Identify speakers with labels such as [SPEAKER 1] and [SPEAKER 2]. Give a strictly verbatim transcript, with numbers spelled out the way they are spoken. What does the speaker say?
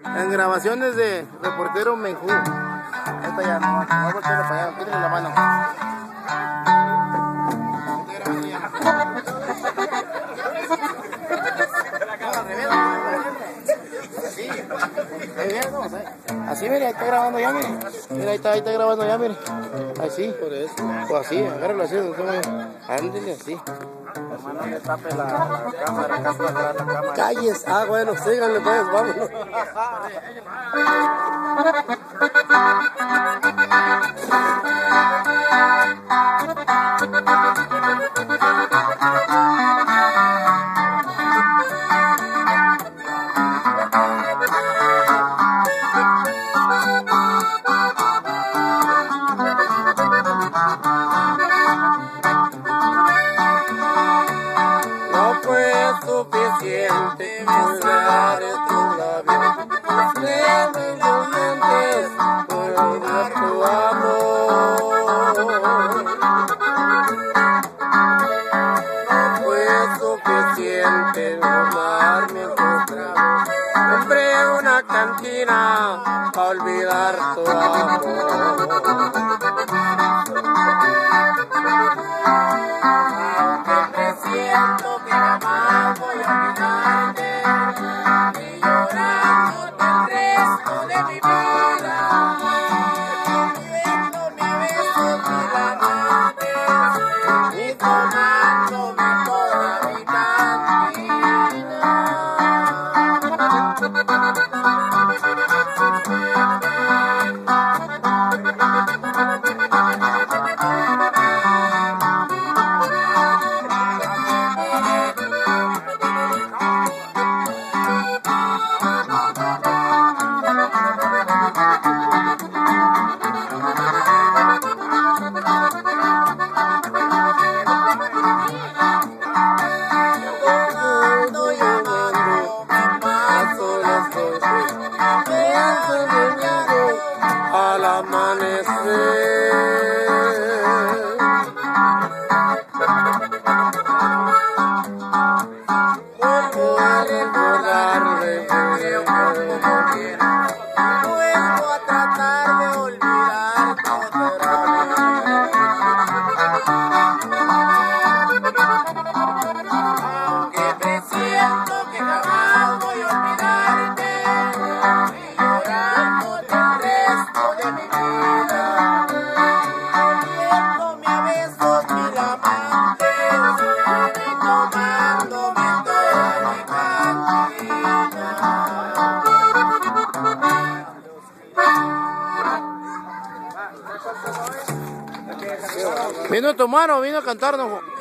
[SPEAKER 1] En grabaciones de Reportero Menjú. Ahí está ya, no, no voltearle para allá, quítenle la mano. Así, mire, ahí está grabando ya, mire. Mira, ahí está, ahí está grabando ya, mire. Así, por eso. Pues así, agárralo así, ándele así.
[SPEAKER 2] Hermano, le tape la, la cámara, acá está atrás la cámara.
[SPEAKER 1] Calles, ah, bueno, síganle pues, vámonos. No fue suficiente besar tus labios, leves los dientes, por olvidar tu amor. No fue suficiente tomarme en tus brazos, compré una cantina para olvidar tu amor.
[SPEAKER 3] Siento que jamás voy a olvidarte y llorándote el resto de mi vida, viéndome a besos mil amantes y tomándome toda mi
[SPEAKER 1] al amanecer. Vuelvo a recordarle como quiera,
[SPEAKER 3] vuelvo a tratar de olvidarte otra vez. Aunque presiento que jamás voy a olvidarte y llorándote el resto de mi vida, viéndome a besos mil amantes y tomándome toda mi
[SPEAKER 1] vino a tomar o vino a cantarnos.